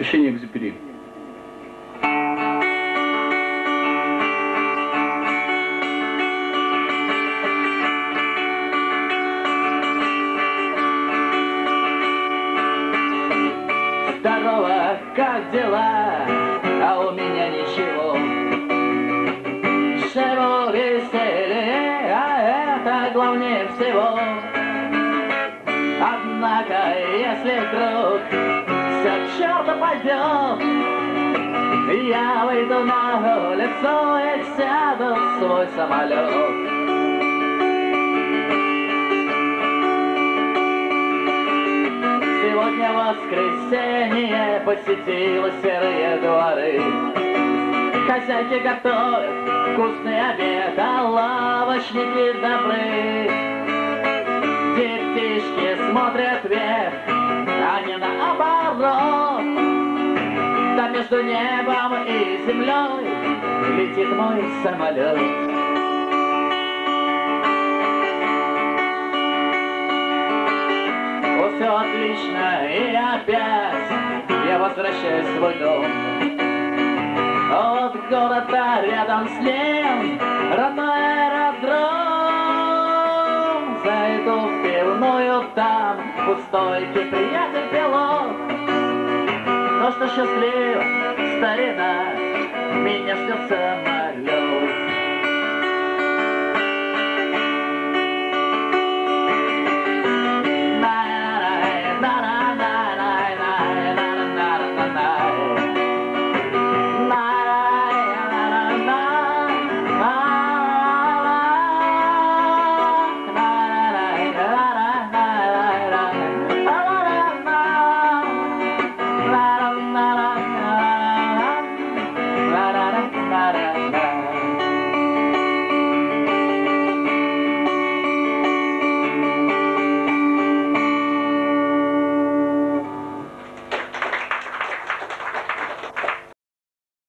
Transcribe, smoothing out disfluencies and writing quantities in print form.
Сен-Экзюпери. Здорово, как дела? А у меня ничего. Живу веселее, а это главнее всего. Однако, если вдруг все к черту пойдет, я выйду на улицу и сяду в свой самолет. Сегодня воскресенье, посетила серые дворы. Хозяйки готовят вкусный обед, а лавочники добры. Детишки смотрят вверх, а не наоборот. Да между небом и землей летит мой самолет. Все отлично, и опять я возвращаюсь в свой дом. От города рядом с ним родной аэродром. Зайду в пивную, там у стойки приятель пилот. То, что счастлив, старина, меня ждет самолет.